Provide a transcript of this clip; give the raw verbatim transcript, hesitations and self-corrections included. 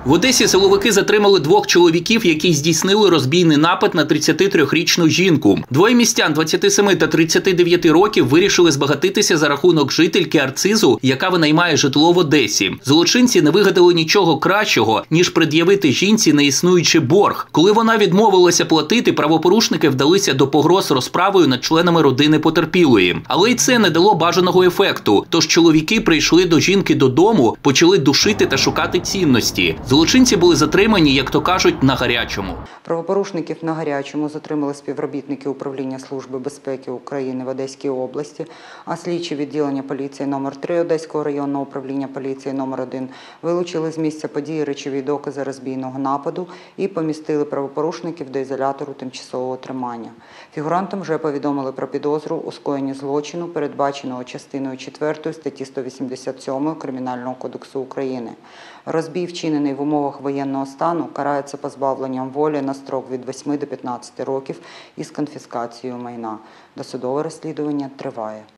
В Одесі силовики затримали двох чоловіків, які здійснили розбійний напад на тридцятитрирічну жінку. Двоє містян двадцяти семи та тридцяти дев'яти років вирішили збагатитися за рахунок жительки Арцизу, яка винаймає житло в Одесі. Злочинці не вигадали нічого кращого, ніж пред'явити жінці неіснуючий борг. Коли вона відмовилася платити, правопорушники вдалися до погроз розправою над членами родини потерпілої. Але й це не дало бажаного ефекту, тож чоловіки прийшли до жінки додому, почали душити та шукати цінності. Злочинці були затримані, як то кажуть, на гарячому. Правопорушників на гарячому затримали співробітники Управління Служби безпеки України в Одеській області, а слідчі відділення поліції номер три Одеського районного управління поліції номер один вилучили з місця події речові докази розбійного нападу і помістили правопорушників до ізолятору тимчасового тримання. Фігурантам вже повідомили про підозру у скоєнні злочину, передбаченого частиною четвертою статті сто вісімдесят сьомої Кримінального кодексу України. Розбій, вчинений в умовах воєнного стану, карається позбавленням волі на строк від восьми до п'ятнадцяти років із конфіскацією майна. Досудове розслідування триває.